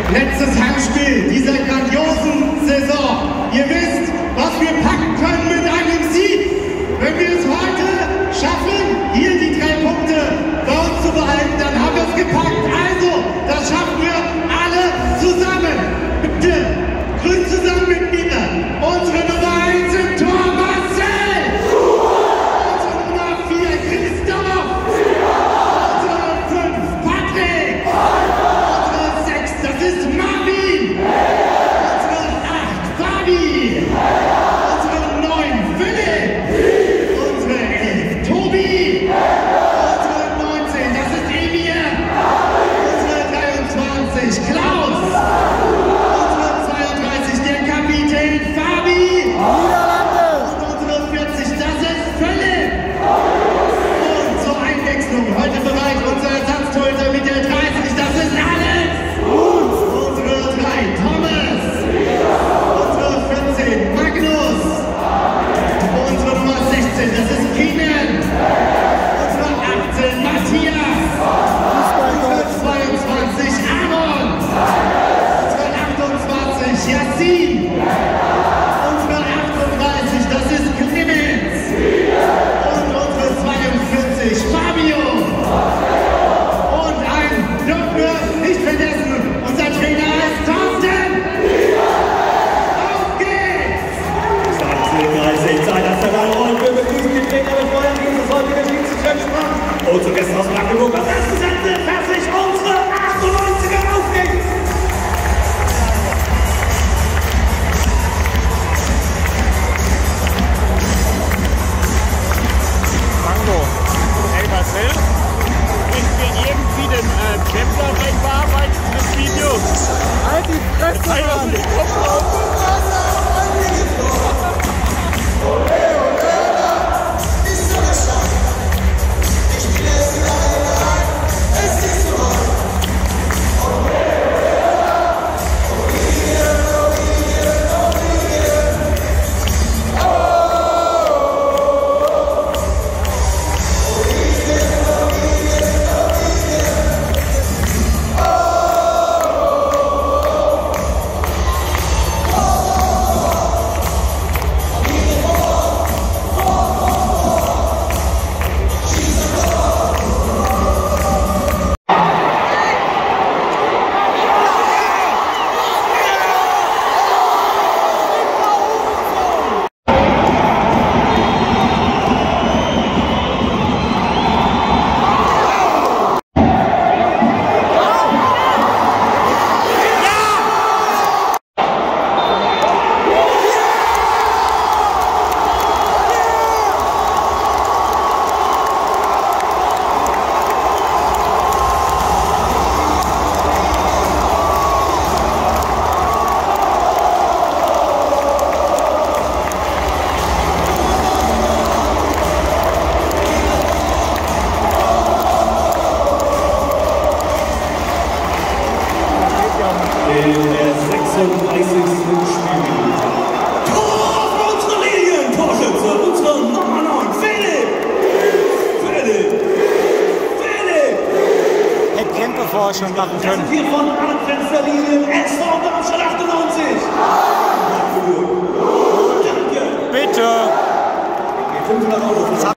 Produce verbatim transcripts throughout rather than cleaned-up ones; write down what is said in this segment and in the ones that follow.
letztes Heimspiel dieser grandiosen Saison. Ihr wisst, was wir packen können mit einem Sieg. Wenn wir es heute schaffen, hier die drei Punkte bei uns zu behalten, dann haben wir es gepackt. Also, das schaffen wir alle zusammen. Bitte, grüßt zusammen mit mir unsere Nummer eins im Tor, Marcel! Unsere Nummer vier, Christoph! Unsere fünf, Patrick! Unsere sechs, das ist Marvin! Unsere acht, Fabi! Unsere neun, Philipp! Unsere elf, Tobi! Unsere neunzehn, das ist Emir! Unsere dreiundzwanzig, Klaus! Unsere zweiunddreißig, der Kapitän Fabi! Und unsere vierzig, das ist Philipp! Und zur Einwechslung heute bereit unser Ersatztorhüter mit der dreißig, das ist Alex! Unsere drei, Thomas! Unsere vierzehn, Magnus! Unsere Nummer sechzehn, das ist Keenan! Unsere achtzehn, Matthias! Unsere zweiundzwanzig, Aaron! Unsere achtundzwanzig, Yassin! Unsere achtunddreißig, das ist Clemens! Und unsere zweiundvierzig, Fabio! Und ein dürfen wir nicht vergessen, unser Trainer ist Thorsten! Auf geht's! zwanzig dreißig, Zeit als der Ball rollt. Wir begrüßen den Trainer mit neuen dieses heutige Dienstschöpfung. Und zu Gästen aus Magdeburg, was erste Sätze, fertig, unsere achtundneunziger, auf geht's! Mango. Hey Marcel, bringen wir irgendwie den äh, Kempler rein bearbeitet für das Video? Halt die Fresse, Sei was Mann! mit dem Kopf auf. In der sechsunddreißigsten Spielminute. Tor auf unsere Linien! Torschütze, unsere Nummer neun, Philipp! Philipp! Philipp! Hätte Kempe vorher schon machen können. Hier von allen Fensterlinien, S V Darmstadt achtundneunzig! Danke! Bitte! fünfhundert Euro.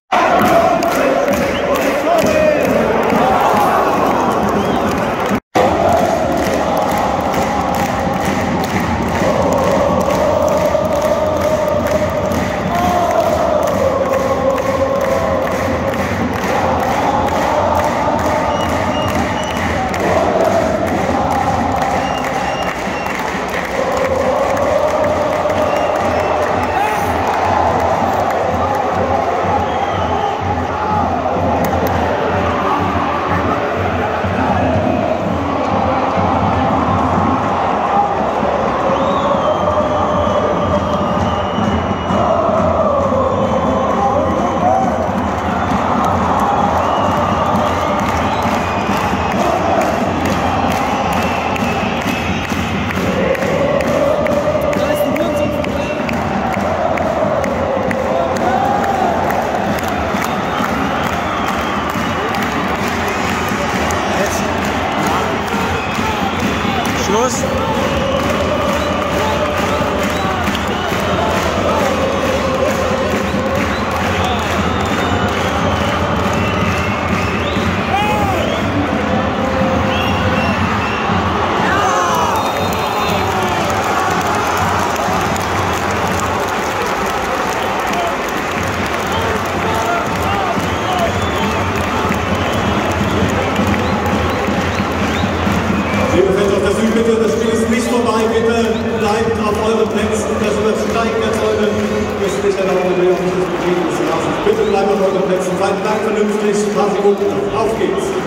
Bitte bleiben auf euren Plätzen. Seid lang vernünftig. Ein paar Sekunden. Auf geht's.